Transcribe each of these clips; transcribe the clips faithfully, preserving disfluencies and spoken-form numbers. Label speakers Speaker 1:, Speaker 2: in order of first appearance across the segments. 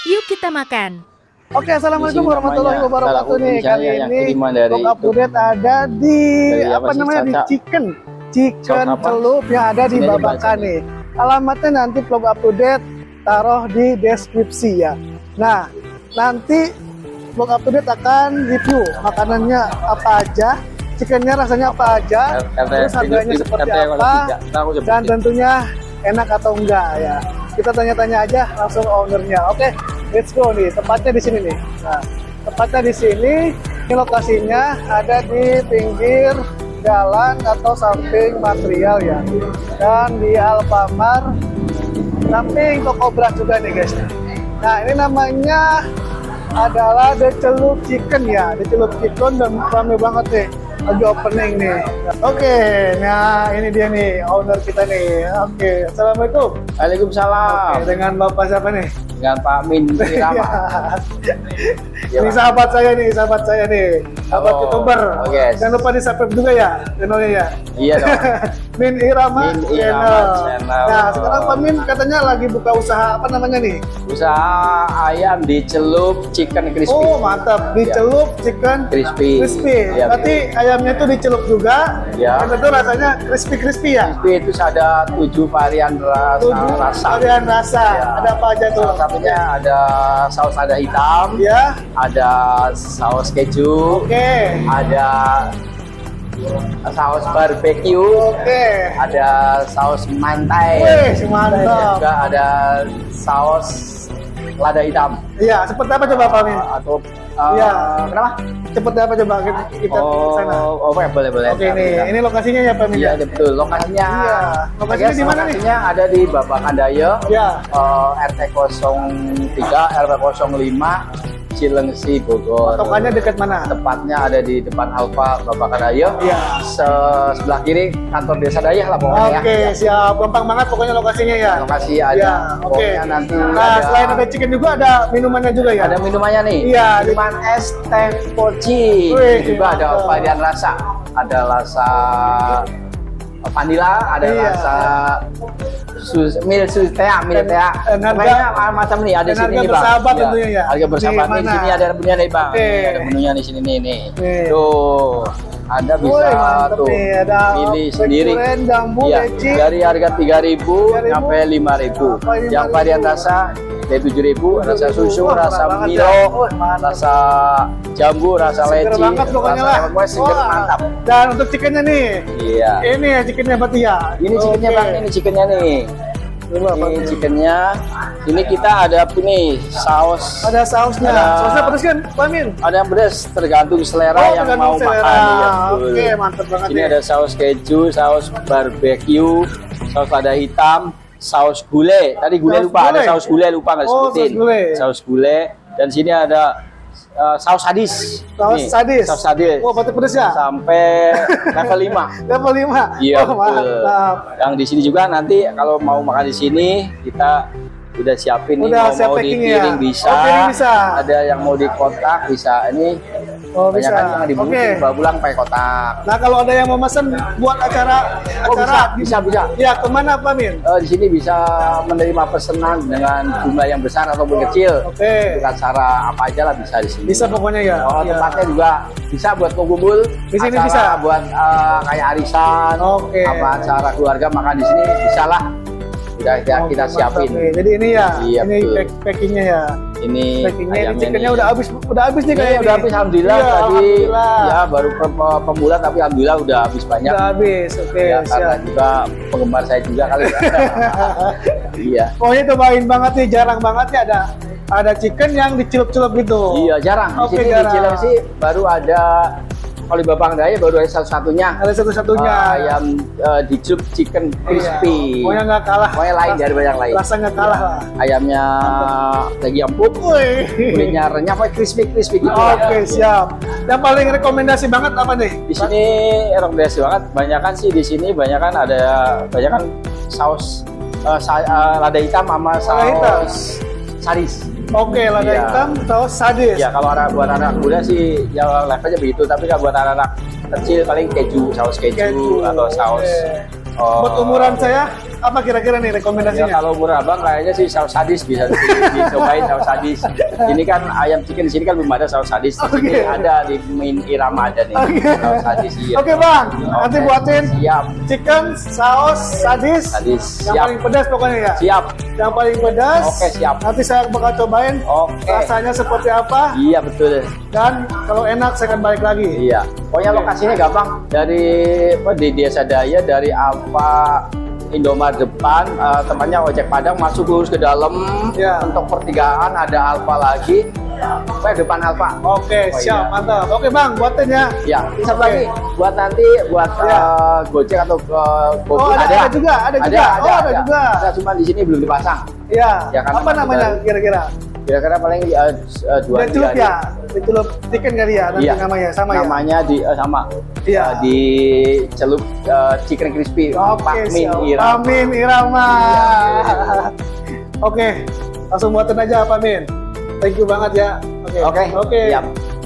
Speaker 1: Yuk kita makan.
Speaker 2: Oke, assalamualaikum warahmatullahi wabarakatuh nih. Kali ini vlog update ada di
Speaker 3: dari
Speaker 2: apa namanya di chicken, chicken celup yang ada di Babakan nih. Alamatnya nanti vlog update taruh di deskripsi ya. Nah, nanti vlog update akan review makanannya apa aja, chickennya rasanya apa aja, terus harganya seperti apa, dan tentunya enak atau enggak ya. Kita tanya-tanya aja langsung ownernya. Oke, let's go nih. Tempatnya di sini nih. Nah, tempatnya di sini. Ini lokasinya ada di pinggir jalan atau samping material ya. Dan di Alfamart, samping toko beras juga nih guys. Nah, ini namanya adalah The Celup Chicken ya. The Celup Chicken dan ramai banget nih. Lagi opening nih. Oke, nah ini dia nih owner kita nih. Oke, assalamualaikum.
Speaker 3: Waalaikumsalam.
Speaker 2: Oke, dengan bapak siapa nih?
Speaker 3: Dengan Pak Min Irama.
Speaker 2: Ya, ini sahabat saya nih, sahabat saya nih. Sahabat
Speaker 3: oh,
Speaker 2: YouTuber.
Speaker 3: Oh yes.
Speaker 2: Jangan lupa di subscribe juga ya channelnya ya.
Speaker 3: Iya dong.
Speaker 2: Min Irama,
Speaker 3: Min Irama
Speaker 2: channel.
Speaker 3: channel.
Speaker 2: Nah, sekarang Pak Min katanya lagi buka usaha apa namanya nih?
Speaker 3: Usaha ayam dicelup chicken crispy.
Speaker 2: Oh mantap, dicelup ya. Chicken
Speaker 3: crispy.
Speaker 2: Crispy.
Speaker 3: Ya,
Speaker 2: berarti betul. Ayamnya itu dicelup juga. Ya. Dan itu rasanya crispy crispy ya.
Speaker 3: Crispy itu ada tujuh varian rasa.
Speaker 2: Tujuh
Speaker 3: rasa.
Speaker 2: varian rasa. Ya. Ada apa aja tuh?
Speaker 3: Salah satunya ada saus lada hitam.
Speaker 2: Ya.
Speaker 3: Ada saus keju.
Speaker 2: Oke. Okay.
Speaker 3: Ada saus barbeque.
Speaker 2: Oke. Okay.
Speaker 3: Ada saus mantai.
Speaker 2: Wih, mantap.
Speaker 3: Juga ada saus lada hitam.
Speaker 2: Iya, seperti apa coba Pak Min?
Speaker 3: Atau uh,
Speaker 2: ya.
Speaker 3: Kenapa?
Speaker 2: Seperti apa coba kita, kita
Speaker 3: oh,
Speaker 2: sana?
Speaker 3: Oh, boleh boleh boleh.
Speaker 2: Oke nih, kita. Ini lokasinya ya Pak Min?
Speaker 3: Iya, betul. Lokasinya.
Speaker 2: Iya. Lokasinya di mana nih?
Speaker 3: Lokasinya ada di Babakan Daya.
Speaker 2: Ya.
Speaker 3: Uh, R T nol tiga R T nol lima Cilengsi Bogor.
Speaker 2: Patokannya dekat mana?
Speaker 3: Tepatnya ada di depan Alfa Babakan Daya.
Speaker 2: Iya.
Speaker 3: Se sebelah kiri kantor Desa Daya lah pokoknya.
Speaker 2: Oke, ya. Siap. Gampang banget pokoknya lokasinya ya.
Speaker 3: Lokasi ada.
Speaker 2: Ya, oke.
Speaker 3: Okay. Nanti
Speaker 2: nah, ada... selain ada chicken juga ada minumannya juga ya.
Speaker 3: Ada minumannya nih.
Speaker 2: Iya.
Speaker 3: Minuman es teh poci. Juga ada varian rasa. Ada rasa vanilla, ada
Speaker 2: iya.
Speaker 3: rasa sus, mil sus teh, mil teh. Pokoknya macam nih ada di sini nih, Bang.
Speaker 2: Bersahabat ya. Tentunya ya.
Speaker 3: Harga bersahabat nih, di sini ada menunya nih, Bang.
Speaker 2: Okay.
Speaker 3: Ada menunya di sini nih, nih.
Speaker 2: Okay.
Speaker 3: Tuh. Anda bisa
Speaker 2: Woy,
Speaker 3: tuh
Speaker 2: nih, ada
Speaker 3: pilih sendiri.
Speaker 2: Jambu,
Speaker 3: ya,
Speaker 2: leci.
Speaker 3: dari harga tiga ribu sampai lima ribu. Yang varian rasa dari tujuh ribu, rasa susu, Wah, rasa Milo, ya. oh, rasa jambu, rasa
Speaker 2: seger
Speaker 3: leci,
Speaker 2: banget pokoknya
Speaker 3: rasa
Speaker 2: lah.
Speaker 3: seger mantap.
Speaker 2: Dan untuk chickennya nih,
Speaker 3: iya.
Speaker 2: Ini ya chickennya berarti ya.
Speaker 3: Ini chickennya okay. Bang, ini chickennya nih. Ini, ini chickennya. Ini kita ada ini saus.
Speaker 2: Ada sausnya. Ada, sausnya pedas kan, Pak Min?
Speaker 3: Ada yang pedas, tergantung selera oh, yang mau selera. makan. Ya,
Speaker 2: Oke, okay, mantap banget.
Speaker 3: Ini ya. Ada saus keju, saus barbeque, saus lada hitam, saus gulai. Tadi gulai lupa, gulai. Ada saus gulai lupa nggak
Speaker 2: oh,
Speaker 3: sebutin.
Speaker 2: Saus gulai.
Speaker 3: Saus gulai. Dan sini ada uh, saus sadis.
Speaker 2: Saus
Speaker 3: nih,
Speaker 2: sadis.
Speaker 3: Saus sadis.
Speaker 2: Oh, berarti pedas ya?
Speaker 3: Sampai level lima.
Speaker 2: Level lima.
Speaker 3: Iya,
Speaker 2: oh, mantap.
Speaker 3: Yang di sini juga nanti kalau mau makan di sini kita udah siapin
Speaker 2: udah
Speaker 3: nih, mau, mau di piring ya? bisa.
Speaker 2: Oh, bisa.
Speaker 3: Ada yang mau di kotak bisa. Ini
Speaker 2: oh, bisa.
Speaker 3: Yang dibungkus okay. bawa pulang pakai kotak.
Speaker 2: Nah, kalau ada yang mau mesen buat acara
Speaker 3: oh,
Speaker 2: acara
Speaker 3: bisa, bisa, bisa.
Speaker 2: Ya, kemana Pak Min?
Speaker 3: Uh, di sini bisa menerima pesanan dengan jumlah yang besar ataupun kecil.
Speaker 2: Oke. Okay.
Speaker 3: Dengan cara apa aja lah bisa di sini.
Speaker 2: Bisa pokoknya ya.
Speaker 3: Oh,
Speaker 2: ya.
Speaker 3: Tempatnya juga bisa buat kumpul.
Speaker 2: Di sini
Speaker 3: acara
Speaker 2: bisa
Speaker 3: buat uh, kayak arisan.
Speaker 2: Oke. Okay.
Speaker 3: Apa acara keluarga makan di sini bisa lah. Udah ya,
Speaker 2: oh,
Speaker 3: kita siapin.
Speaker 2: Okay. Jadi ini ya,
Speaker 3: iya,
Speaker 2: ini pack packingnya ya.
Speaker 3: Ini
Speaker 2: packingnya, ini chickennya udah habis, udah habis nih kayaknya.
Speaker 3: Udah habis, alhamdulillah
Speaker 2: iya,
Speaker 3: tadi.
Speaker 2: Alhamdulillah.
Speaker 3: Ya baru pemula tapi alhamdulillah udah habis banyak.
Speaker 2: Udah habis, oke. Okay,
Speaker 3: ya, karena juga penggemar saya juga kali ya. Iya.
Speaker 2: Pokoknya cobain banget nih, jarang banget ya ada ada chicken yang dicelup-celup gitu.
Speaker 3: Iya jarang. Di
Speaker 2: okay,
Speaker 3: sini di Cilengsi baru ada. Kalau di Babakan Daya baru ada satu-satunya.
Speaker 2: Ada satu-satunya.
Speaker 3: Uh, yang uh, dicelup chicken crispy.
Speaker 2: Iya. Pokoknya nggak kalah.
Speaker 3: Pokoknya lain dari banyak lain.
Speaker 2: Rasa nggak kalah lah.
Speaker 3: Ayamnya lagi empuk. Kulitnya renyah, pokoknya crispy crispy gitu.
Speaker 2: Oke okay, siap. Yang paling rekomendasi banget apa nih?
Speaker 3: Di sini rekomendasi banget. Banyakan sih di sini banyakan ada banyakan saus uh, sa uh, lada hitam sama saus sadis.
Speaker 2: Oke, okay, lada iya. hitam, saus sadis.
Speaker 3: Ya kalau anak buat anak muda sih ya levelnya begitu, tapi kalau buat anak-anak kecil paling keju, saus keju, keju. Atau saus.
Speaker 2: Okay. Oh. Buat umuran saya apa kira-kira nih rekomendasinya?
Speaker 3: Ya, kalau murah bang kayaknya sih saus sadis bisa di- dicobain saus sadis. Ini kan ayam chicken di sini kan belum ada saus sadis. Di sini
Speaker 2: Oke.
Speaker 3: ada di Min Irama ada nih
Speaker 2: Oke.
Speaker 3: saus sadis. Iya.
Speaker 2: Oke bang, nanti
Speaker 3: Oke.
Speaker 2: buatin
Speaker 3: Siap.
Speaker 2: chicken saus sadis.
Speaker 3: Sadis.
Speaker 2: Yang
Speaker 3: Siap.
Speaker 2: paling pedas pokoknya ya.
Speaker 3: Siap.
Speaker 2: Yang paling pedas.
Speaker 3: Oke, siap.
Speaker 2: Nanti saya bakal cobain
Speaker 3: Oke.
Speaker 2: rasanya seperti apa.
Speaker 3: Iya betul.
Speaker 2: Dan kalau enak saya akan balik lagi.
Speaker 3: Iya. Pokoknya
Speaker 2: Oke.
Speaker 3: lokasinya gampang dari apa di Desa Daya dari Alfa Indomaret depan, eh, temannya ojek Padang masuk lurus ke dalam.
Speaker 2: Ya.
Speaker 3: Untuk pertigaan ada Alfa lagi. Saya depan Alfa.
Speaker 2: Oke,
Speaker 3: Oh,
Speaker 2: siap,
Speaker 3: iya.
Speaker 2: mantap. Oke bang, buatin ya.
Speaker 3: Ya, bisa
Speaker 2: Oke.
Speaker 3: lagi buat nanti buat
Speaker 2: Ya.
Speaker 3: eh, Gojek atau uh,
Speaker 2: Oh, ada- ada juga, ada juga. Oh, ada juga.
Speaker 3: Ada, cuma di sini belum dipasang.
Speaker 2: Iya.
Speaker 3: Ya, karena
Speaker 2: Apa
Speaker 3: masih
Speaker 2: namanya
Speaker 3: baru.
Speaker 2: kira-kira?
Speaker 3: Kira-kira paling uh, uh, dua
Speaker 2: Dan celup
Speaker 3: tiga
Speaker 2: ya.
Speaker 3: hari.
Speaker 2: Celup chicken kali ya nanti
Speaker 3: Iya.
Speaker 2: namanya sama ya.
Speaker 3: Namanya di eh, sama.
Speaker 2: Iya.
Speaker 3: Eh, di celup eh, chicken crispy.
Speaker 2: Oke,
Speaker 3: Pak Min
Speaker 2: siap.
Speaker 3: Irama.
Speaker 2: Pak Min Irama.
Speaker 3: Iya,
Speaker 2: Oke, langsung buatin aja Pak Min. Thank you banget ya. Oke.
Speaker 3: Oke.
Speaker 2: Oke.
Speaker 3: Siap.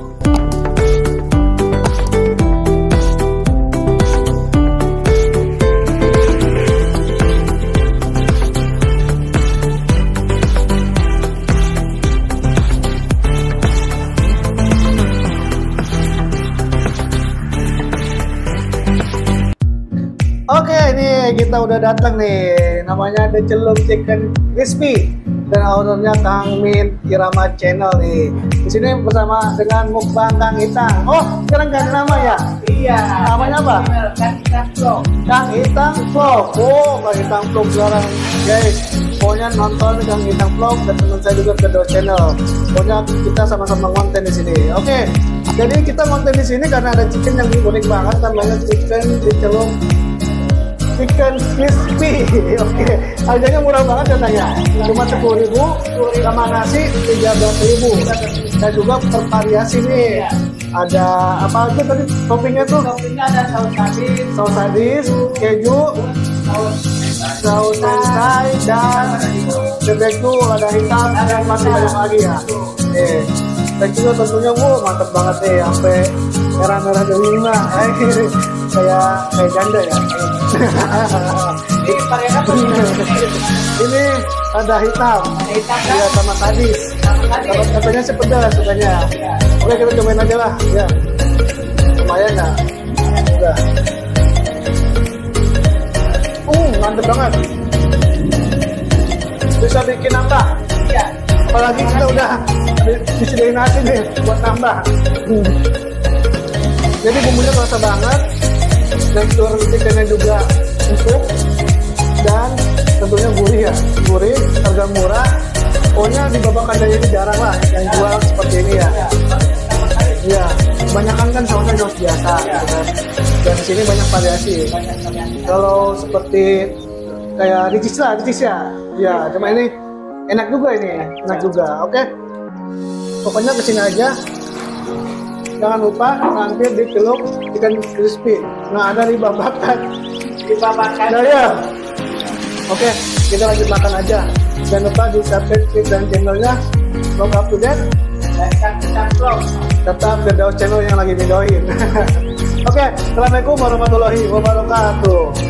Speaker 2: Oke, ini kita udah datang nih. Namanya The Celup Chicken Crispy dan ownernya Kang Min Irama Channel nih. Di sini bersama dengan mukbang Kang Itang. Oh, sekarang ganti nama ya?
Speaker 1: Iya.
Speaker 2: Namanya apa?
Speaker 1: Kan kita vlog.
Speaker 2: Kang Itang Vlog. Oh, Kang Itang Vlog sekarang, guys. Pokoknya nonton Kang Itang Vlog dan teman saya juga ke Do Channel. Pokoknya kita sama-sama konten di sini. Oke. Jadi kita konten di sini karena ada chicken yang unik banget, namanya chicken dicelup chicken crispy. Oke, harganya murah banget katanya, cuma sepuluh ribu sama nasi tiga belas ribu. Dan juga bervariasi nih. Ada apa aja tadi toppingnya tuh?
Speaker 1: Toppingnya ada saus sadis,
Speaker 2: Saus sadis, keju,
Speaker 1: saus
Speaker 2: saus mentai, dan barbecue, lada hitam, dan masih banyak lagi ya. Eh, dan juga tentunya, wow, mantep banget nih, sampai merah-merah dari lima. Eh, kayak kayak janda ya.
Speaker 1: ini varian apa?
Speaker 2: Ini lada hitam,
Speaker 1: Hitam kan?
Speaker 2: ya sama sadis.
Speaker 1: Sadis.
Speaker 2: Kalau katanya sih pedas sukanya. Oke, kita cobain aja lah, ya. Lumayan ya. Udah. Uh, mantep banget. Bisa bikin nambah.
Speaker 1: Iya.
Speaker 2: Apalagi kita udah di- disediain nasi nih buat nambah. Hmm. Jadi bumbunya terasa banget. Tekstur chickennya juga empuk dan tentunya gurih ya, gurih, harga murah. Pokoknya di Babakan Daya ini jarang lah yang jual seperti ini ya. Iya, kebanyakan kan sausnya saus biasa. Gitu kan. Dan di sini banyak variasi. Kalau seperti kayak ricis lah, ricis ya. Ya, cuma ini enak juga ini, enak juga. Oke, pokoknya kesini aja. Jangan lupa mampir di Celup Chicken Crispy. Nah, ada di Babakan.
Speaker 1: Di Babakan.
Speaker 2: Nah ya. Oke, kita lanjut makan aja. Jangan lupa di subscribe dan channelnya Vlog Up to Date.
Speaker 1: Dan Kang Itang vlog.
Speaker 2: Tetap The Daus Channel yang lagi videoin. Oke, assalamualaikum warahmatullahi wabarakatuh.